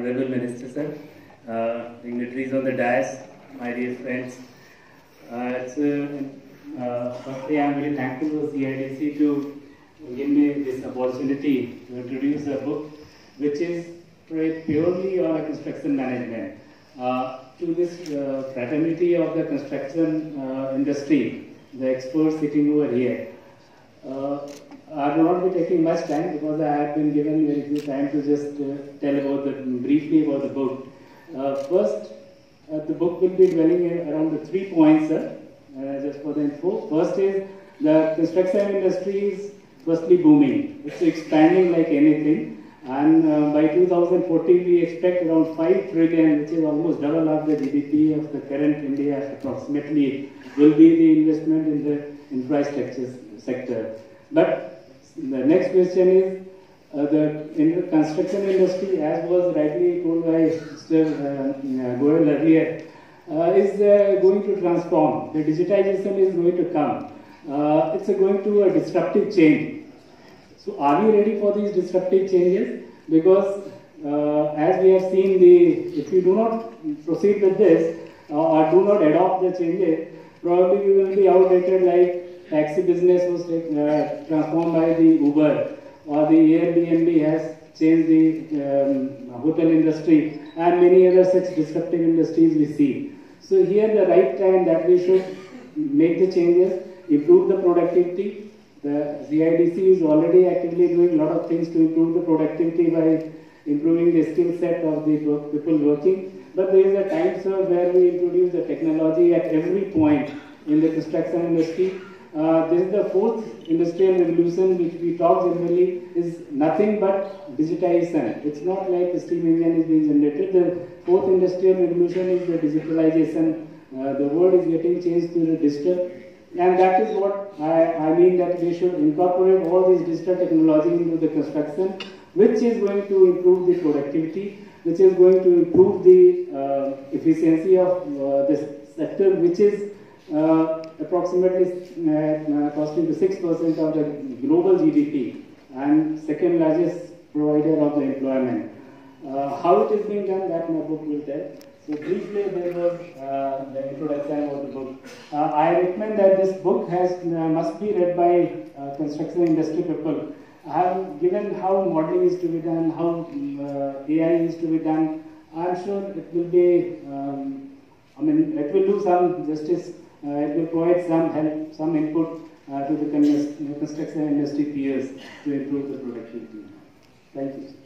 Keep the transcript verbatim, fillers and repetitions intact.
Honorable Minister Sir, uh, dignitaries on the dais, my dear friends. Uh, it's, uh, uh, firstly, I am very thankful to C I D C to give me this opportunity to introduce a book which is purely on construction management. Uh, to this uh, fraternity of the construction uh, industry, the experts sitting over here. Uh, I will not be taking much time because I have been given very few time to just uh, tell about the briefly about the book. Uh, first, uh, the book will be dwelling around the three points, sir, uh, just for the info. First is the construction industry is firstly booming. It's expanding like anything, and uh, by two thousand fourteen we expect around five trillion, which is almost double of the G D P of the current India approximately, will be the investment in the infrastructure sector. But the next question is uh, the in the construction industry, as was rightly told by Mister Uh, Goel earlier, uh, is uh, going to transform. The digitization is going to come. Uh, it's uh, going to a disruptive change. So are we ready for these disruptive changes? Because uh, as we have seen, the if we do not proceed with this uh, or do not adopt the changes, probably we will be outdated like taxi business was uh, transformed by the Uber, or the Airbnb has changed the um, hotel industry, and many other such disruptive industries we see. So here the right time that we should make the changes, improve the productivity. The C I D C is already actively doing a lot of things to improve the productivity by improving the skill set of the people working. But there is a time, sir, where we introduce the technology at every point in the construction industry. Uh, this is the fourth industrial revolution which we talk generally is nothing but digitization. It's not like the steam engine is being generated. The fourth industrial revolution is the digitalization. Uh, the word is getting changed to the digital. And that is what I, I mean, that we should incorporate all these digital technology into the construction, which is going to improve the productivity, which is going to improve the uh, efficiency of uh, this sector, which is uh, approximately uh, costing to six percent of the global G D P and second largest provider of the employment. Uh, how it is being done, that my book will tell. So briefly, there was uh, the introduction of the book. Uh, I recommend that this book has uh, must be read by uh, construction industry people. I have given how modeling is to be done, how uh, A I is to be done. I am sure it will be, um, I mean, it will do some justice. Uh, it will provide some help, some input uh, to the construction industry peers to improve the productivity. Thank you.